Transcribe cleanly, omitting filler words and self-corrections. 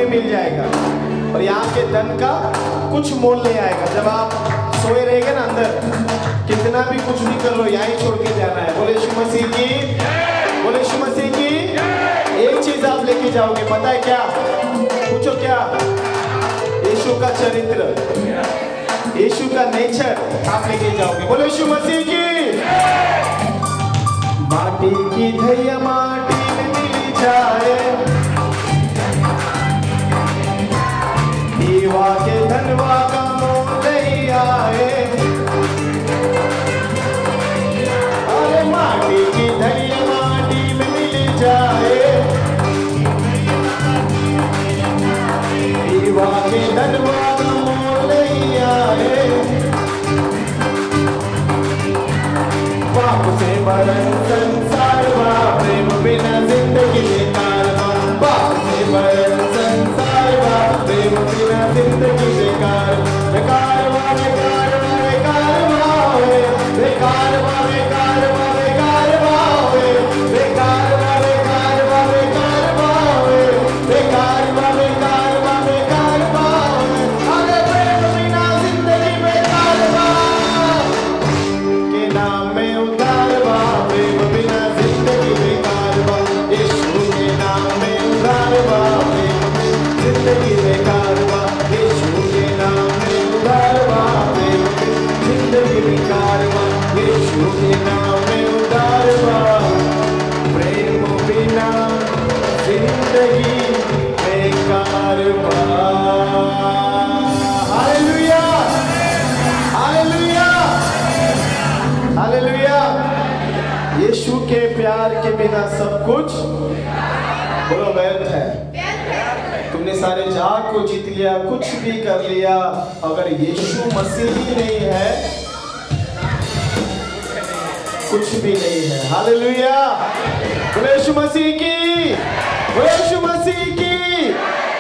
भी मिल जाएगा और यहाँ के धन का कुछ मोल नहीं आएगा। जब आप सोए रहेंगे ना अंदर, कितना भी कुछ भी कर लो, यहीं छोड़ के जाना है। बोले यीशु मसीह की, बोले यीशु मसीह की। एक चीज आप लेके जाओगे, पता है क्या? पूछो क्या? यीशु का चरित्र, यीशु का नेचर आप लेके जाओगे। बोले यीशु मसीह की। माटी की धैया माटी में मिल जाए, दीवा के धनवा का मोल नहीं आए। अरे माटी की धैया माटी में मिल जाए, दीवा के धनवा का मोल नहीं आए। पाप से भरन संसार बा, प्रेम बिना जिंदगी बेकार बा। पाप से भरन संसार बा, प्रेम बिना जिंदगी बेकार। बेकार बा, बेकार बा, बेकार बा होए, बेकार बा, बेकार बा, बेकार बा होए, बेकार बा, बेकार बा, बेकार बा होए, बेकार बा, बेकार बा, बेकार बा होए। अरे प्रेम बिना जिंदगी बेकार बा, के नाम में उधार बा, प्रेम बिना जिंदगी बेकार बा। यीशु के नाम में उधार बा, प्रेम बिना जिंदगी बेकार बा। यीशु के नाम में उधार बा, प्रेम बिना जिंदगी बेकार बा। यीशु के नाम में उधार बा, प्रेम बिना जिंदगी बेकार बा। Hallelujah, hallelujah, hallelujah. यीशु के प्यार के बिना सब कुछ बोलो व्यर्थ है। तुमने सारे जहां को जीत लिया, कुछ भी कर लिया, अगर यीशु मसीह ही नहीं है, कुछ भी नहीं है। हालेलुया, बोलो यीशु मसीह की, बोलो यीशु मसीह की।